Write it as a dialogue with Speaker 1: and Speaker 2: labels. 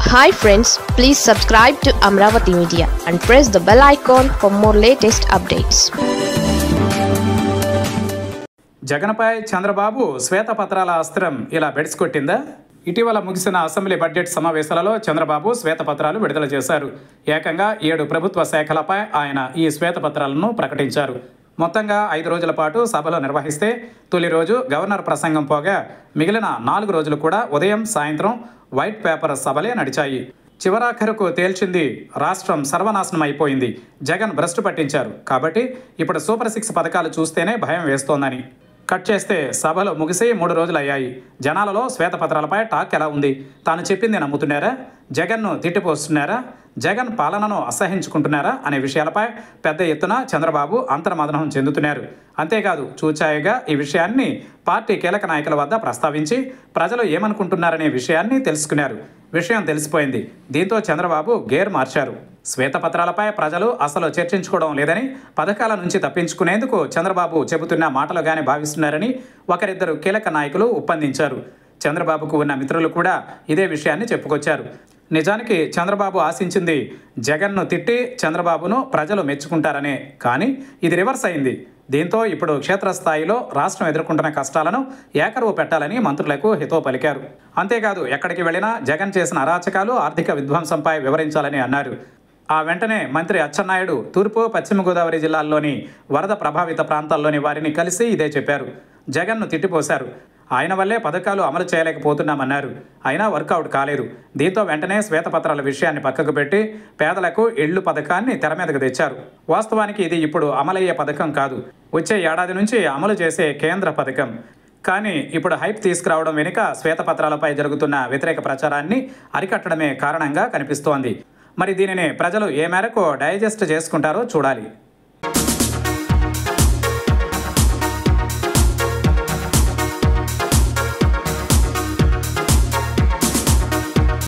Speaker 1: Hi friends, please subscribe to Amravati Media and press the bell icon for more latest updates.
Speaker 2: జగన్పై చంద్రబాబు శ్వేతపత్రాల అస్త్రం ఇలా బెడిసికొట్టిందా? ఇటీవల ముగిసిన assembly budget సమావేశాలలో చంద్రబాబు శ్వేతపత్రాలు విడుదల చేశారు. ఏకంగా 7 ప్రభుత్వ శాఖలపై ఆయన ఈ శ్వేతపత్రాలను ప్రకటించారు. మొత్తంగా 5 రోజుల పాటు సభలో నిర్వహిస్తే తొలి రోజు గవర్నర్ ప్రసంగం పోగా మిగిలిన 4 రోజులు కూడా ఉదయం సాయంత్రం వైట్ పేపర్ సభలే నడిచాయి. చివరాఖరుకు తేల్చింది రాష్ట్రం సర్వనాశనం అయిపోయింది, జగన్ భ్రష్టు పట్టించారు కాబట్టి ఇప్పుడు సూపర్ 6 పథకాలు చూస్తేనే భయం వేస్తోందని. కట్ చేస్తే సభలు ముగిసి 3 రోజులయ్యాయి. జనాలలో శ్వేతపత్రాలపై టాక్ ఎలా ఉంది? తాను చెప్పింది నమ్ముతున్నారా? జగన్ను తిట్టిపోస్తున్నారా? జగన్ పాలనను అసహించుకుంటున్నారా అనే విషయాలపై పెద్ద ఎత్తున చంద్రబాబు అంతర్మదనం చెందుతున్నారు. అంతేకాదు చూచాయిగా ఈ విషయాన్ని పార్టీ కీలక నాయకుల వద్ద ప్రస్తావించి ప్రజలు ఏమనుకుంటున్నారనే విషయాన్ని తెలుసుకున్నారు. విషయం తెలిసిపోయింది. దీంతో చంద్రబాబు గేర్ మార్చారు. శ్వేతపత్రాలపై ప్రజలు అసలు చర్చించుకోవడం లేదని, పథకాల నుంచి తప్పించుకునేందుకు చంద్రబాబు చెబుతున్న మాటలుగానే భావిస్తున్నారని ఒకరిద్దరు కీలక నాయకులు ఒప్పందించారు. చంద్రబాబుకు ఉన్న మిత్రులు కూడా ఇదే విషయాన్ని చెప్పుకొచ్చారు. నిజానికి చంద్రబాబు ఆశించింది జగన్ను తిట్టి చంద్రబాబును ప్రజలు మెచ్చుకుంటారనే, కానీ ఇది రివర్స్ అయింది. దీంతో ఇప్పుడు క్షేత్రస్థాయిలో రాష్ట్రం ఎదుర్కొంటున్న కష్టాలను ఏకరువు పెట్టాలని మంత్రులకు హితవు పలికారు. అంతేకాదు ఎక్కడికి వెళ్ళినా జగన్ చేసిన అరాచకాలు, ఆర్థిక విధ్వంసంపై వివరించాలని అన్నారు. ఆ వెంటనే మంత్రి అచ్చెన్నాయుడు తూర్పు, పశ్చిమ గోదావరి జిల్లాల్లోని వరద ప్రభావిత ప్రాంతాల్లోని వారిని కలిసి ఇదే చెప్పారు. జగన్ను తిట్టిపోశారు. ఆయన వల్లే పథకాలు అమలు చేయలేకపోతున్నామన్నారు. అయినా వర్కౌట్ కాలేదు. దీంతో వెంటనే శ్వేతపత్రాల విషయాన్ని పక్కకు పెట్టి పేదలకు ఇళ్లు పథకాన్ని తెర మీదకు తెచ్చారు. వాస్తవానికి ఇది ఇప్పుడు అమలయ్యే పథకం కాదు, వచ్చే ఏడాది నుంచి అమలు చేసే కేంద్ర పథకం. కానీ ఇప్పుడు హైప్ తీసుకురావడం వెనుక శ్వేతపత్రాలపై జరుగుతున్న వ్యతిరేక ప్రచారాన్ని అరికట్టడమే కారణంగా కనిపిస్తోంది. మరి దీనిని ప్రజలు ఏ మేరకు డైజెస్ట్ చేసుకుంటారో చూడాలి.